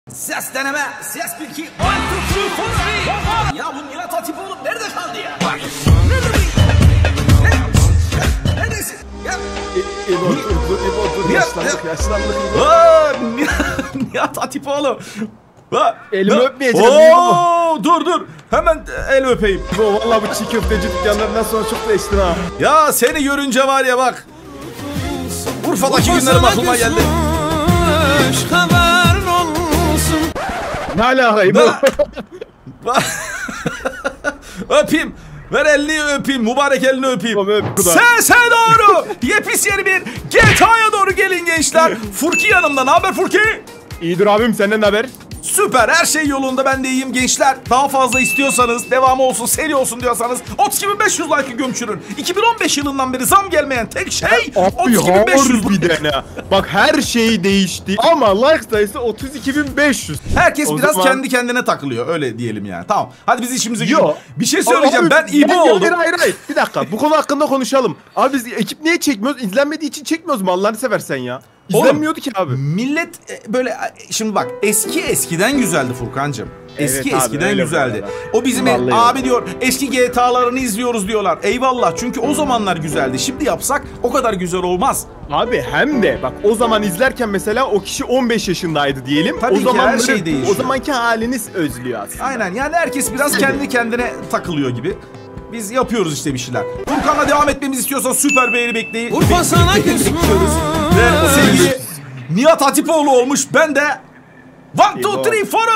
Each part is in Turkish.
Ses deneme, ses 1 2 1 2 3 4. Ya bu Nihat Hatipoğlu nerede kaldı ya? Neredesin? Ya. İbo, yaşlandık. Nihat Hatipoğlu. Elimi öpmeyeceğim. Dur. Hemen el öpeyim. İbo vallahi bu çiğ köfteci dükkanlarından sonra çok değiştin ha. Ya seni görünce var ya bak. Urfa'daki günlerim aklıma geldi. Ne alaka İbo? Öpeyim. Ver elini öpeyim. Mübarek elini öpeyim. Öp, Sese doğru. Yepis yeni bir GTA'ya doğru gelin gençler. Furki yanımda. Ne haber Furki? İyidir abim, senden ne haber? Süper, her şey yolunda, ben de iyiyim gençler. Daha fazla istiyorsanız, devamı olsun, seri olsun diyorsanız 32.500 like'ı gömçürün. 2015 yılından beri zam gelmeyen tek şey 32.500 bir tane. Bak her şey değişti ama like sayısı 32.500. Herkes o biraz zaman... kendi kendine takılıyor, öyle diyelim yani. Tamam, hadi biz işimize gidelim. Bir şey söyleyeceğim, ben İbo oldum. Hayır. Bir dakika, bu konu hakkında konuşalım. Abi biz ekip niye çekmiyoruz? İzlenmediği için çekmiyoruz mu? Allah'ını seversen ya. İzlenmiyordu ki abi. Millet böyle, şimdi bak, eskiden güzeldi Furkancığım. Eskiden güzeldi. O bizim abi diyor, eski GTA'larını izliyoruz diyorlar. Eyvallah, çünkü o zamanlar güzeldi. Şimdi yapsak o kadar güzel olmaz. Abi hem de bak, o zaman izlerken mesela o kişi 15 yaşındaydı diyelim. Tabii o zaman her şey değişiyor. O zamanki haliniz özlüyor aslında. Aynen, yani herkes biraz kendi kendine takılıyor gibi. Biz yapıyoruz işte bir şeyler. Furkan'la devam etmemizi istiyorsan süper beğeni bekleyin. Urfa sana bekliyoruz. Ve sevgili Nihat Hatipoğlu olmuş. Ben de 1, 2, 3, 4.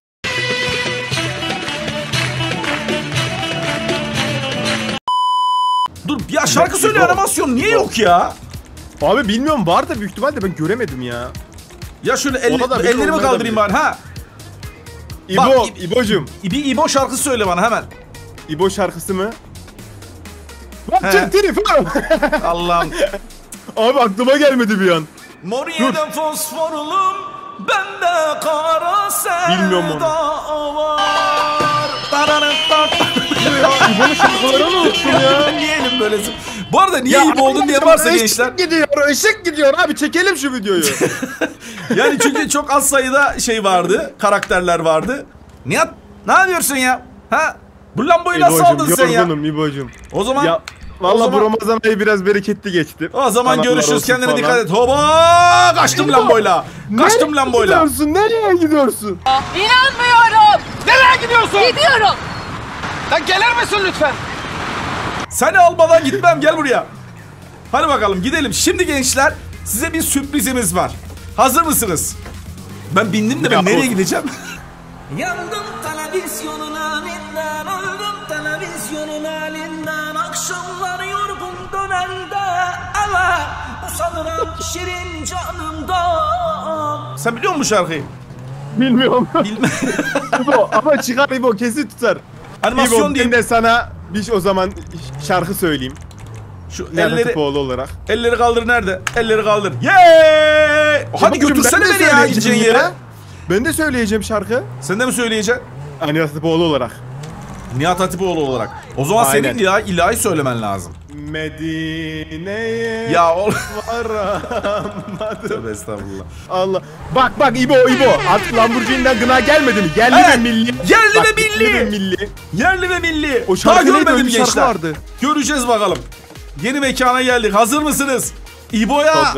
Dur ya, şarkı söyle animasyon niye yok ya? Abi bilmiyorum, var da büyük ihtimalle ben göremedim ya. Ya şöyle ellerimi kaldırayım bari ha. İbo'cum. Bir İbo şarkısı söyle bana hemen. İbo şarkısı mı? Allah'ım. Abi aklıma gelmedi bir an. Moriye'den fosforulum, bende kara sevda. Bilmiyorum onu. Var. İbo'nun şarkılarını unuttum ya. Niye elim böylesin? Bu arada niye İbo oldun diye varsa gençler. Işık gidiyor abi, çekelim şu videoyu. Yani çünkü çok az sayıda şey vardı, karakterler vardı. Nihat, ne yapıyorsun ya? Ha? Bu lambayı nasıl aldın sen ya? Yorgunum İbo'cum. O zaman... Ya, vallahi bu Ramazan ayı biraz bereketli geçti. O zaman görüşürüz, kendine falan. Dikkat et. Hoba! Kaçtım lamboyla. Nereye gidiyorsun? İnanmıyorum. Nereye gidiyorsun? Gidiyorum. Lan gelir misin lütfen? Seni almadan gitmem, gel buraya. Hadi bakalım gidelim. Şimdi gençler, size bir sürprizimiz var. Hazır mısınız? Ben bindim de ben nereye gideceğim? Yandım televizyonun halinden, öldüm televizyonun halinden. Akşamlar yorgun dönende eve usanırım şirin canımdan. Sen biliyor musun bu şarkıyı? Bilmiyorum. Bilmem. İbo, ama çıkar İbo, kesin tutar. Animasyon diyeyim. Ben de sana bir o zaman şarkı söyleyeyim. Şu olarak. Elleri kaldır, nerede? Elleri kaldır. Yeee! Hadi götürsene beni ya gideceğin yere. Ben de söyleyeceğim şarkı. Sen de mi söyleyeceksin? Nihat Hatipoğlu olarak. Nihat Hatipoğlu olarak. O zaman aynen. Senin ilahi söylemen lazım. Medine'ye varamadım. Tövbe estağfurullah. Allah. Bak İbo. Artık Lamborghini'den gına gelmedi mi? Yerli ve milli. Yerli ve milli. O şarkı daha görmedim gençler. Vardı. Göreceğiz bakalım. Yeni mekana geldik. Hazır mısınız? İbo'ya.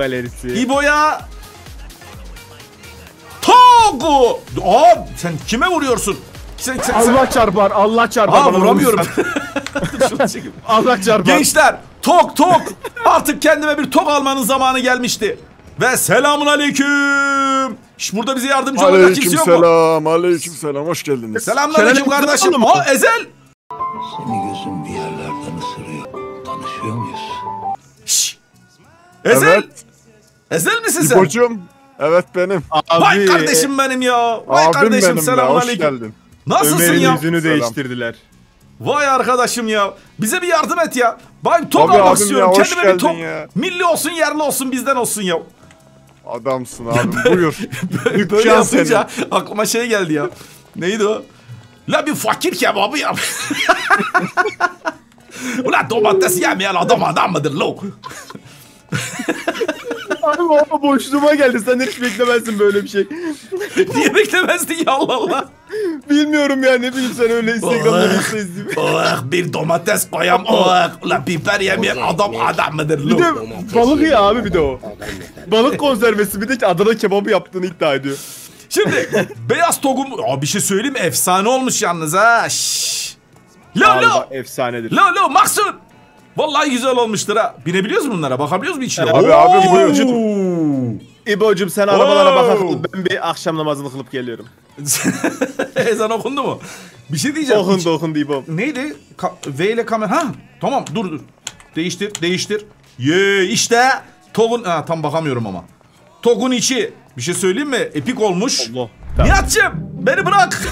Togu. Aa, sen kime vuruyorsun? Sen... Allah çarpar. Aa, vuramıyorum. Allah çarpar. Gençler, tok. Artık kendime bir tok almanın zamanı gelmişti. Ve selamun aleyküm. Burada bize yardımcı olacak kimse yok mu? Aleykümselam, hoş geldiniz. Selamünaleyküm kardeşim. Aa, Ezel. Seni gözüm bir yerlerden ısırıyor. Tanışıyor muyuz? Şşş. Ezel. Evet. Ezel misin sen? İbo'cum. Evet benim. Abi. Vay kardeşim benim ya. Vay abim kardeşim, benim selamünaleyküm. ya, hoş geldin. Nasılsın Ömer'in ya? yüzünü değiştirdiler. Vay arkadaşım ya. Bize bir yardım et ya. Ben tok Tabii almak abim istiyorum. ya, hoş Kendime bir tok. ya. Milli olsun, yerli olsun, bizden olsun ya. Adamsın abi, buyur. Böyle yapınca aklıma şey geldi ya. Neydi o? La bir fakir kebabı yap. Ulan domates yemeyen adam mıdır lo? Abi o boşluğuma geldi. Sen hiç beklemezsin böyle bir şey. Niye beklemezdin ya Allah Allah. Bilmiyorum ya, ne bileyim, sen öyle Instagram'da Insta izleyeyim. Oh bir domates koyam ulan biber yemeyen adam mıdır Bir lu? de balık ya abi, bir de o. Balık konservesi, bir de Adana kebabı yaptığını iddia ediyor. Şimdi beyaz togum bir şey söyleyeyim mi? Efsane olmuş yalnız ha. Şşş. Lo Abi lo. bak, efsanedir. Lo Maksut. Vallahi güzel olmuştur ha. Binebiliyoruz mu bunlara? Bakabiliyoruz mu içine? Abi buyur. İbo'cum sen arabalara bakalım. Ben bir akşam namazını kılıp geliyorum. Ezan okundu mu? Bir şey diyeceğim. Okundu İbo. Neydi? V ile kamera. Ha tamam dur. Değiştir. İşte TOG'un tam bakamıyorum ama. TOG'un içi. Bir şey söyleyeyim mi? Epik olmuş. Allah. Nihat'cığım beni bırak.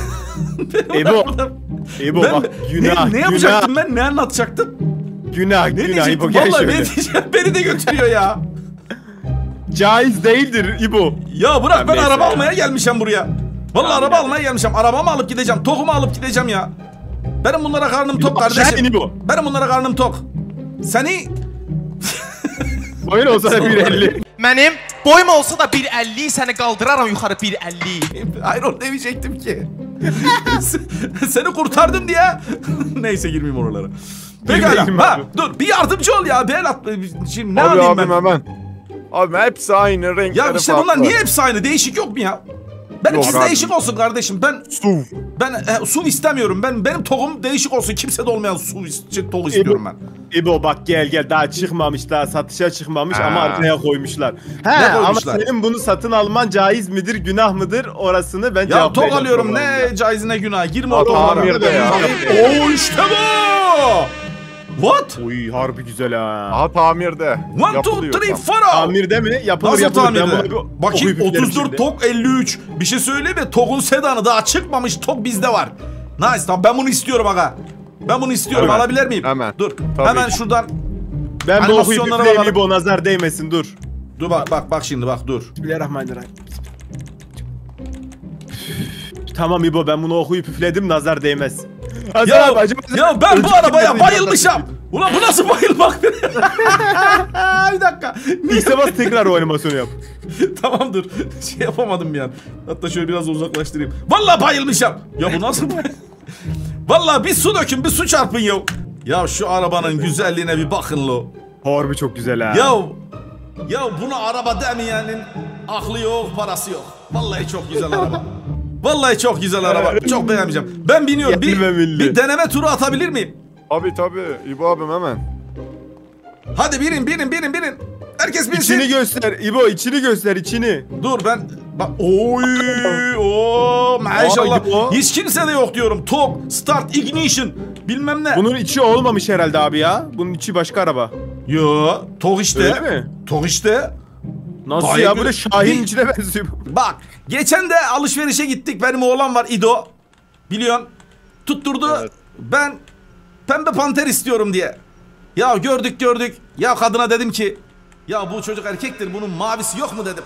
İbo bak, günah. Ne yapacaktım ben? Ne anlatacaktım? Günah Ne İbo, diyecektim? gel Vallahi şöyle. ne diyeceğim? Beni de götürüyor ya. Caiz değildir İbo. Ya bırak ben Neyse araba ya. almaya gelmişim buraya. Vallahi araba almaya gelmişim. Arabamı alıp gideceğim. TOG'umu alıp gideceğim ya. Benim bunlara karnım tok aşağı in kardeşim. İbo. Benim bunlara karnım tok. Seni Öyle olsa da 1.50. Benim boyum olsa da 1.50 seni kaldıraram yukarı 1.50. hayır onu demeyecektim ki. Seni kurtardım diye. Neyse girmeyeyim oralara. Pekala. Girmeyeyim Ha, abi. dur bir yardımcı ol ya. Ben şimdi ne Abi alayım abim ben? hemen. Abi hepsi aynı renkleri Ya işte farklı. bunlar niye hepsi aynı? Değişik yok mu ya? Benimkisi Yok abi. değişik olsun kardeşim. SUV. Ben SUV istemiyorum. Benim TOG'um değişik olsun. Kimsede olmayan SUV TOG istiyorum ben. İbo bak gel daha çıkmamış, daha satışa çıkmamış Ha. ama arkaya koymuşlar. Ne Ama koymuşlar? senin bunu satın alman caiz midir, günah mıdır, orasını ben Ya cevaplayacağım. TOG alıyorum programda. ne caiz ne günah. Girme Ha, o TOG'lara. tamirde ya. Oo işte bu. What? Uy harbi güzel ha. Aha tamirde. 1, 2, Yapılıyor 3, tam. 4. Tamirde mi? Yapılır Nasıl yapılır. Ben tamirde? buna bir Bakayım okuyup üflerim 34 şimdi. TOG 53. Bir şey söyleyeyim mi? TOG'un sedanı daha çıkmamış. TOG bizde var. Nice tamam ben bunu istiyorum aga. Ben bunu istiyorum Hemen. alabilir miyim? Hemen. Dur. Tabii Hemen ki. şuradan. Ben bu okuyup Animasyonlara üfleyeyim bakalım. İbo, nazar değmesin, dur. Dur bak şimdi bak dur. Bismillahirrahmanirrahim. Tamam İbo, ben bunu okuyup üfledim, nazar değmez. Hasan Ya, abi, acaba ya ben bu önceki arabaya kimlerin bayılmışım. Ulan bu nasıl bayılmak? Bir dakika. İşte bas tekrar o animasyonu yap. Tamam dur. Şey yapamadım bir an. Hatta şöyle biraz uzaklaştırayım. Vallahi bayılmışım. Ya bu nasıl? Vallahi bir su dökün, bir su çarpın ya. Ya şu arabanın güzelliğine bir bakın lo. Harbi çok güzel ha. Ya buna araba demeyenin aklı yok, parası yok. Vallahi çok güzel araba. Vallahi çok güzel araba. Çok beğeneceğim. Ben biniyorum. Gelme milli. Bir deneme turu atabilir miyim? Tabii. İbo abim hemen. Hadi binin. Herkes binsin. İçini göster İbo, içini göster, içini. Dur ben bak maşallah. Ay, bu. Hiç kimse de yok diyorum. TOG, start, ignition, bilmem ne. Bunun içi olmamış herhalde abi ya. Bunun içi başka araba. Yo, TOG işte. Öyle mi? TOG işte. Nasıl Vay ya, be. böyle Şahin Bir- içine benziyor. Bak, geçen de alışverişe gittik. Benim oğlan var İdo. Biliyorsun. Tutturdu. Evet. Ben pembe panter istiyorum diye. Ya gördük. Ya kadına dedim ki ya bu çocuk erkektir. Bunun mavisi yok mu dedim.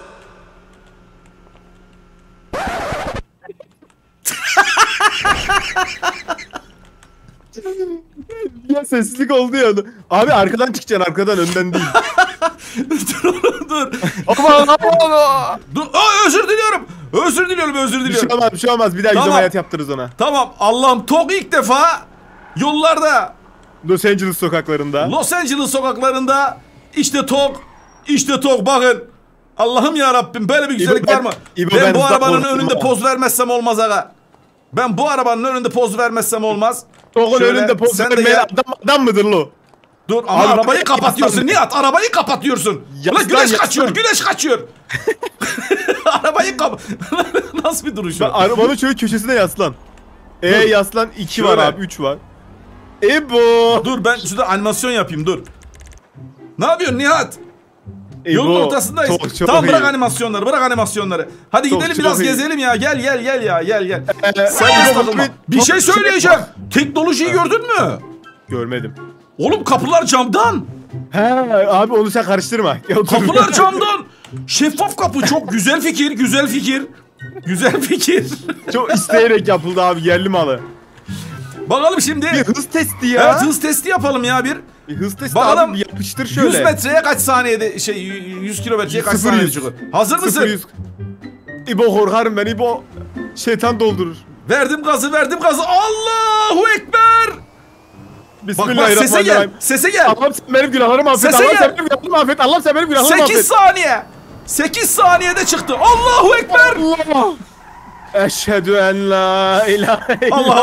Ya sessizlik oldu ya. Abi arkadan çıkacaksın, arkadan, önden değil. dur. Aman. Dur. Özür diliyorum. Özür Bir diliyorum. şey olmaz. Bir daha Tamam. yüz ameliyat yaptırırız ona. Tamam. Allah'ım TOG ilk defa yollarda Los Angeles sokaklarında. Los Angeles sokaklarında işte TOG bakın. Allah'ım ya Rabbim böyle bir güzellik ben- var mı? İbo, ben ben bu hızla arabanın korktum önünde ama. poz vermezsem olmaz aga. Ben bu arabanın önünde poz vermezsem olmaz. Tokun Şöyle, önünde poz sen de vermeyen gel. adam mıdır lo? Dur ama Abi, arabayı yaslan. kapatıyorsun Nihat, arabayı kapatıyorsun. Yaslan, Ulan güneş yaslan. kaçıyor, güneş kaçıyor. Arabayı Nasıl bir duruş Ben o? arabanın şöyle köşesine yaslan. Yaslan 2 var Şöyle. abi, 3 var. Ebo. Dur ben şurada animasyon yapayım dur. Ne yapıyorsun Nihat? Ebo. Yolun ortasındayız. Çok Tamam bırak iyi. animasyonları. Hadi Çok, gidelim çok biraz iyi. gezelim ya. Gel gel. Sen Ebo, hiç takılma. Bir şey çok- söyleyeceğim. Teknolojiyi gördün mü? Görmedim. Oğlum kapılar camdan. He abi, onu sen karıştırma. Ya, otur. Kapılar camdan. Şeffaf kapı çok güzel fikir. Güzel fikir. Çok isteyerek yapıldı abi, yerli malı. Bakalım şimdi. Bir hız testi ya. Evet hız testi yapalım ya bir. Hız testi Bakalım, abi yapıştır şöyle. 100 metreye kaç saniyede 100 kilometreye kaç 0 saniyede 100. çıkıyor? Hazır mısın? 0 100. İbo korkarım ben, İbo şeytan doldurur. Verdim gazı. Allahu Ekber. Bak sese gel. Bismillahirrahmanirrahim. Sese gel. Allah'ım sen benim günahlarımı affet. Sese Allah'ım gel. sen benim günahlarımı affet. Allah'ım sen benim günahlarımı 8 affet. saniye. 8 saniyede çıktı. Allahu Ekber. Allah. Eşhedü en la ilahe illallah.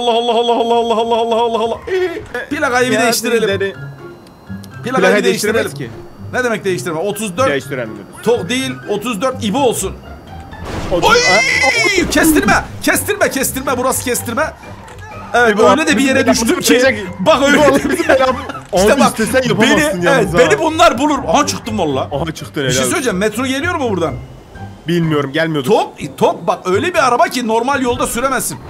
Allah. Plakayı bir değiştirelim. Plakayı değiştirelim. ki. Ne demek değiştirme? 34 Değiştiremiyoruz. tok değil, 34 İbo olsun. O- Oy! Kestirme. Burası kestirme. Evet, İbo, öyle de bir yere bizim düştüm ki. belamızı Bak öyle. İşte Abi bak istesen yapamazsın yalnız ha. beni bunlar bulur. Aha çıktım valla. Aha çıktın Bir şey helal. söyleyeceğim. Metro geliyor mu buradan? Bilmiyorum, gelmiyordu. Tok bak öyle bir araba ki normal yolda süremezsin.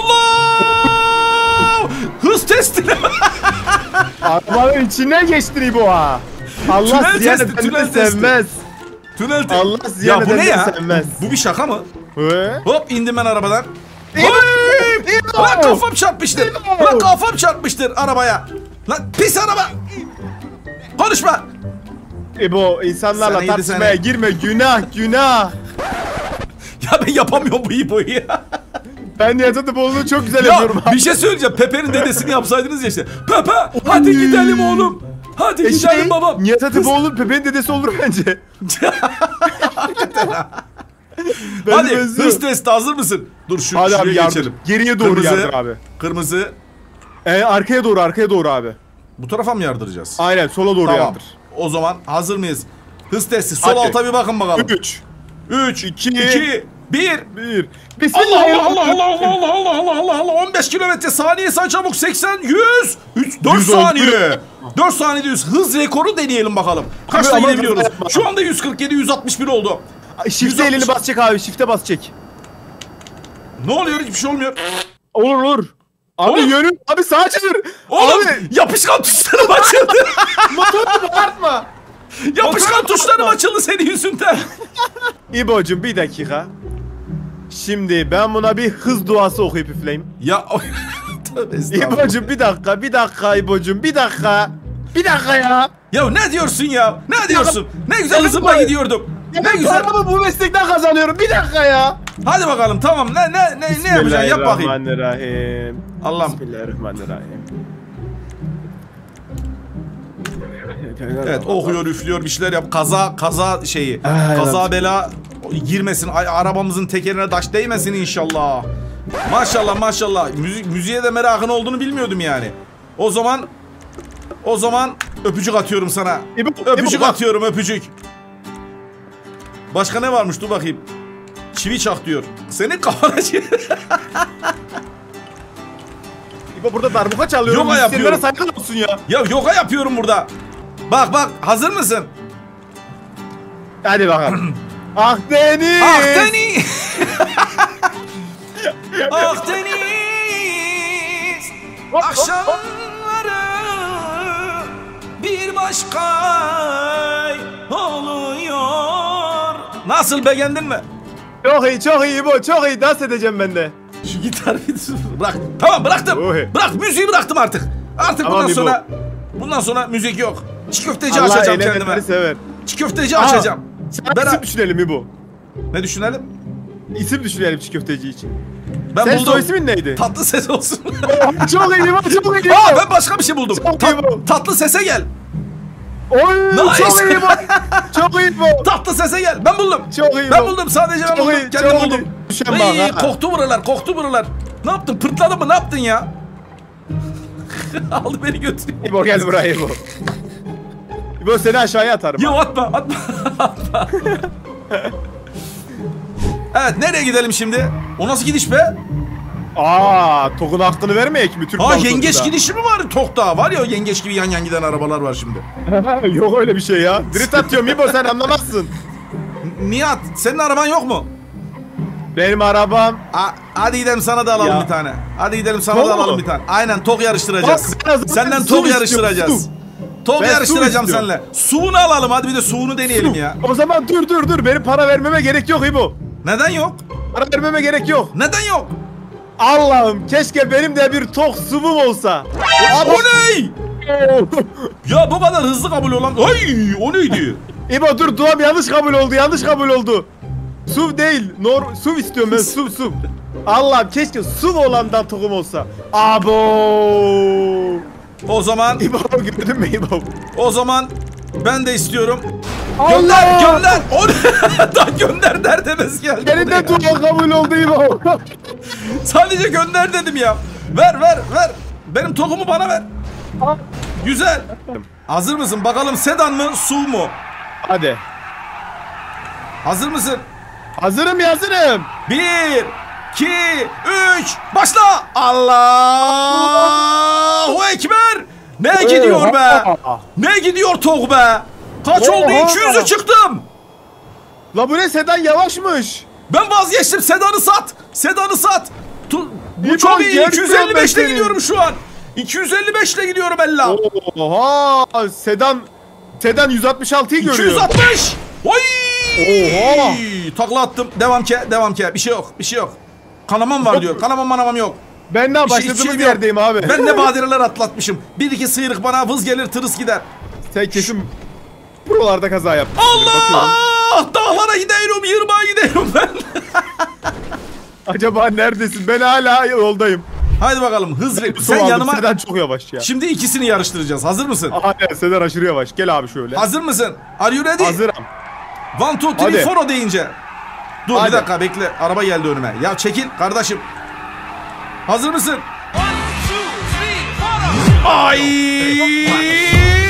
Allah! Hız testine. Arabanın içinden geçtin İbo ha. Allah Tünel ziyan testi, edeni tünel de testi. sevmez. Tünel testi. Allah ziyan Ya bu ne edeni de ya? sevmez. Bu bir şaka mı? He? Hop indim ben arabadan. İbo! Oy! İbo! Lan kafam çarpmıştır. İbo! Lan kafam çarpmıştır arabaya. Lan pis araba. Konuşma. İbo insanlarla Sana tartışmaya 7 girme, günah. Ya ben yapamıyorum bu İbo'yu ya. Ben Nihat Hatipoğlu'nu çok güzel Ya yapıyorum. bir şey söyleyeceğim. Pepe'nin dedesini yapsaydınız ya işte. Pepe hadi gidelim oğlum. Hadi gidelim babam. Nihat Hatipoğlu Pepe'nin dedesi olur bence. Hadi benziyor. hız testi hazır mısın? Dur Hadi şuraya abi yardır. geçelim. Geriye doğru Kırmızı. yardır abi. Kırmızı. Arkaya doğru abi. Bu tarafa mı yardıracağız? Aynen sola doğru Tamam. yardır. O zaman hazır mıyız? Hız testi. Sol Hadi. alta bir bakın bakalım. 3 3, 2, 1. 1 Allah. 15 kilometre saniye say çabuk. 80, 100. 4 100 oldu. saniye. 4 saniyede 100. Hız rekoru deneyelim bakalım. Kaçta Ama gidebiliyoruz? yapma. Şu anda 147, 161 oldu. Shift'e 160. elini basacak abi. Shift'e basacak. Ne oluyor? Hiçbir şey olmuyor. Olur. Abi Oğlum. yönü. Abi sağa çevir. Oğlum Abi yapışkan tuşlarım açıldı. motoru bağırtma. Yapışkan tuşlarım açıldı senin yüzünden. İbo'cum bir dakika. Şimdi ben buna bir hız duası okuyup üfleyeyim. Ya tövbe estağfurullah. İbo'cum bir dakika İbo'cum bir dakika. Bir dakika ya. Ya ne diyorsun ya? Ne diyorsun? Ne güzel hızımla gidiyordum. Ne güzel. Paramı bu meslekten kazanıyorum. Bir dakika ya. Hadi bakalım tamam. Ne yapacaksın? Yap bakayım. Bismillahirrahmanirrahim. Allah'ım. Bismillahirrahmanirrahim. Evet okuyor, üflüyor, bir şeyler yap. Kaza şeyi. Evet. Kaza bela girmesin. Arabamızın tekerine taş değmesin inşallah. Maşallah. Müziğe de merakın olduğunu bilmiyordum yani. O zaman öpücük atıyorum sana. Öpücük atıyorum, öpücük. Başka ne varmış? Dur bakayım. Çivi çak diyor. Senin kafana çivi. İbo burada darbuka çalıyorum. Yoga yapıyorum. Müzisyenlere saygı olsun ya. Ya yoga yapıyorum burada. Bak hazır mısın? Hadi bakalım. Akdeniz. Akdeniz akşamları bir başka oluyor. Nasıl, beğendin mi? Çok iyi İbo, çok iyi. Dans edeceğim ben de. Şu gitarı bırak. Tamam bıraktım. Oy. Bırak, müziği bıraktım artık. Artık Tamam, bundan sonra müzik yok. Çiğ köfteci Allah açacağım eğlenenleri kendime. sever. Çiğ köfteci açacağım. Sen isim düşünelim İbo. Ne düşünelim? İsim düşünelim çiğ köfteci için. Ben Sen buldum. soy ismin neydi? Tatlı ses olsun. Çok iyi İbo, çok iyi. Aa, ben başka bir şey buldum. Çok iyi bu. Tatlı sese gel. Oy, Nice. çok iyi İbo. Çok iyi İbo. Tatlı sese gel. Ben buldum. Çok iyi Ben bu. buldum. Sadece ben Çok buldum. iyi, Kendim çok buldum. iyi. Düşen bak ha. Koktu buralar. Ne yaptın? Pırtladın mı? Ne yaptın ya? Aldı beni götürüyor. İbo gel buraya İbo. İbo seni aşağıya atarım. Ya atma. Evet, nereye gidelim şimdi? O nasıl gidiş be? Tokun hakkını vermeyek mi Türk Ha, bankasında? yengeç gidişi mi var Tok'ta? Var ya, o yengeç gibi yan giden arabalar var şimdi. Yok öyle bir şey ya. Drift atıyorum İbo, sen anlamazsın. Nihat, senin araban yok mu? Benim arabam. Hadi gidelim, sana da alalım Ya. bir tane. Hadi gidelim, sana Tok da mu? alalım bir tane. Aynen, tok yarıştıracağız. Bak, ben zaten Senden su tok istiyorum, yarıştıracağız. su. Tok Ben su yarıştıracağım istiyorum. seninle. Suunu alalım, hadi bir de suunu deneyelim ya. O zaman dur. Benim para vermeme gerek yok İbo. Neden yok? Para vermeme gerek yok. Neden yok? Allah'ım keşke benim de bir tok subum olsa. O ne? Ya bu kadar hızlı kabul olan... Ay o neydi? İbo dur duam yanlış kabul oldu. Yanlış kabul oldu. SUV değil. SUV istiyorum ben. SUV. Allah'ım keşke SUV olandan tohum olsa. Abo. O zaman... İbo gördün mü İbo? O zaman ben de istiyorum. Gönder, gönder. O daha gönder der demez geldi. Senin de dua kabul oldu İbo. Sadece gönder dedim ya. Ver, ver, ver. Benim tohumu bana ver. Güzel. Hazır mısın? Bakalım sedan mı, SUV mu? Hadi. Hazır mısın? Hazırım hazırım. 1, 2, 3, başla. Allahu Ekber. Ne gidiyor be? Ne gidiyor Tog be? Kaç oldu? 200'ü çıktım. La bu ne sedan yavaşmış. Ben vazgeçtim. Sedanı sat. Sedanı sat. Bu İbo, çok iyi. gerçekten 255 ile seni. gidiyorum şu an. 255 ile gidiyorum Ella. Oha sedan 166'yı görüyor. 260. Oy! Oha! Takla attım. Devam ke, devam ke. Bir şey yok, bir şey yok. Kanamam var diyor. Kanamam manamam yok. Ben daha Bir şey- başladığımız hiçbir şey yok. yerdeyim abi. Ben ne badireler atlatmışım. Bir iki sıyrık bana vız gelir tırıs gider. Sen kesin buralarda kaza yaptın. Allah! Dağlara gidiyorum, yırmağa gidiyorum ben. Acaba neredesin? Ben hala yoldayım. Hadi bakalım hız. Sen Sen yanıma... Sedan çok yavaş ya. Şimdi ikisini yarıştıracağız. Hazır mısın? Aynen Sedan aşırı yavaş. Gel abi şöyle. Hazır mısın? Are you ready? Hazırım. 1, 2, 3, Hadi. 4 deyince. Dur Hadi. bir dakika bekle. Araba geldi önüme. Ya çekil kardeşim. Hazır mısın? 1, 2, 3, 4. Ay!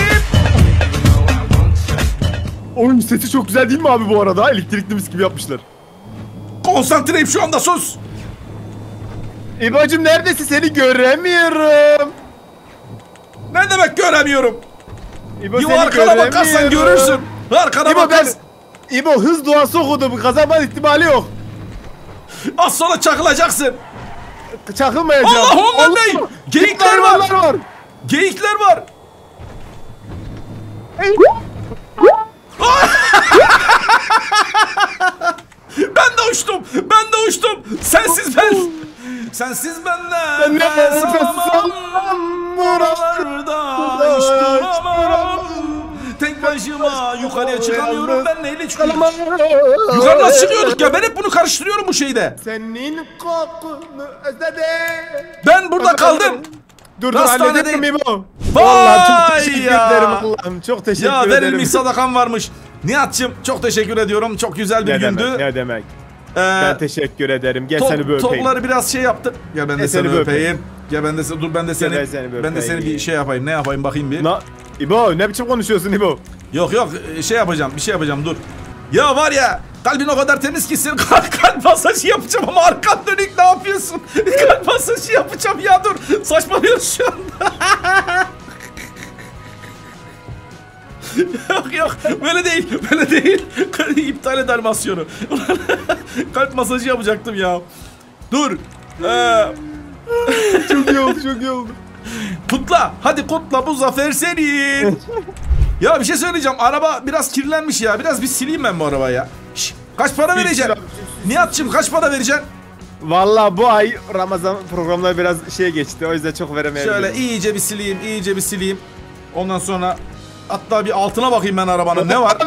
Oyun sesi çok güzel değil mi abi bu arada? Elektrikli mis gibi yapmışlar. Konsantreyim şu anda sus. İbo'cum neredesin? Seni göremiyorum. Ne demek göremiyorum? İbo Bir seni arkana bakarsan görürsün. Arkana İbo ben... bakarsın. İbo hız duası okudum. Kazanma ihtimali yok. Az sonra çakılacaksın. Çakılmayacağım. Allah ondan değil. Geyikler var. var. Geyikler var. Ben de uçtum. Ben de uçtum. Sensiz ben. Sensiz ben nefes alamam. Buralarda hiç duramam. Tek başıma yukarıya çıkamıyorum. Ben neyle çıkıyorum? Yukarı nasıl çıkıyorduk ya? Ben hep bunu karıştırıyorum bu şeyde. Senin kokunu özledim. Ben burada kaldım. Dur Hastanedeyim. halledelim İbo. Vay Vallahi çok teşekkür ya. ederim Allah'ım. Çok teşekkür Ya ederim. verilmiş sadakam varmış. Nihat'cığım çok teşekkür ediyorum. Çok güzel bir Ne gündü. demek, ne demek. Ben teşekkür ederim. Gel seni bir öpeyim. Topları biraz şey yaptık. Gel ben de Gel seni seni bir öpeyim. Gel ben de dur ben de seni ben seni bir ben de seni öpeyim. bir şey yapayım. Ne yapayım bakayım bir. İbo ne biçim konuşuyorsun İbo? Yok yok şey yapacağım. Bir şey yapacağım dur. Ya var ya kalbin o kadar temiz ki sen kalp masajı yapacağım ama arkan dönük ne yapıyorsun? Kalp masajı yapacağım ya dur. Saçmalıyorsun şu anda. Yok yok böyle değil böyle değil. İptal et animasyonu. Kalp masajı yapacaktım ya. Dur. Çok iyi oldu çok iyi oldu. Kutla. Hadi kutla bu zafer senin. Ya bir şey söyleyeceğim. Araba biraz kirlenmiş ya. Biraz bir sileyim ben bu arabayı ya. Şş, kaç para vereceksin? Nihat'cığım kaç para vereceksin? Vallahi bu ay Ramazan programları biraz şey geçti. O yüzden çok veremeyebilirim. Şöyle iyice bir sileyim, iyice bir sileyim. Ondan sonra hatta bir altına bakayım ben arabanın. Ne var?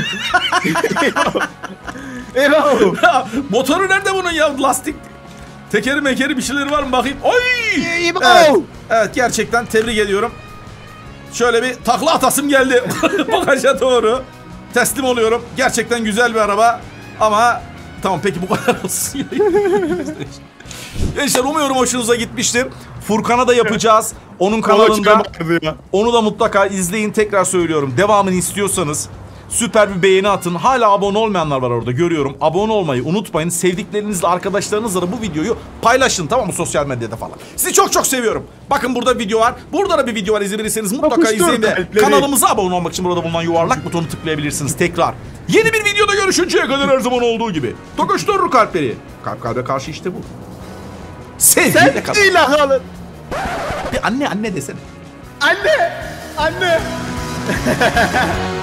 Eyvah. Motoru nerede bunun ya? Lastik. Tekeri mekeri bir şeyleri var mı bakayım. Oy! İbo. Evet, evet gerçekten tebrik ediyorum. Şöyle bir takla atasım geldi. Bagaja doğru. Teslim oluyorum. Gerçekten güzel bir araba. Ama tamam peki bu kadar olsun. Gençler umuyorum hoşunuza gitmiştir. Furkan'a da yapacağız. Onun kanalında. Onu da mutlaka izleyin. Tekrar söylüyorum. Devamını istiyorsanız süper bir beğeni atın. Hala abone olmayanlar var orada görüyorum. Abone olmayı unutmayın. Sevdiklerinizle, arkadaşlarınızla da bu videoyu paylaşın, tamam mı, sosyal medyada falan. Sizi çok çok seviyorum. Bakın burada video var. Burada da bir video var, izleyebilirseniz mutlaka izleyin ve kanalımıza abone olmak için burada bulunan yuvarlak butonu tıklayabilirsiniz tekrar. Yeni bir videoda görüşünceye kadar her zaman olduğu gibi. Tokuşturur kalpleri. Kalp kalbe karşı işte bu. Sevgiyle kalın. Sevgiyle kalın. Bir anne desene. Anne.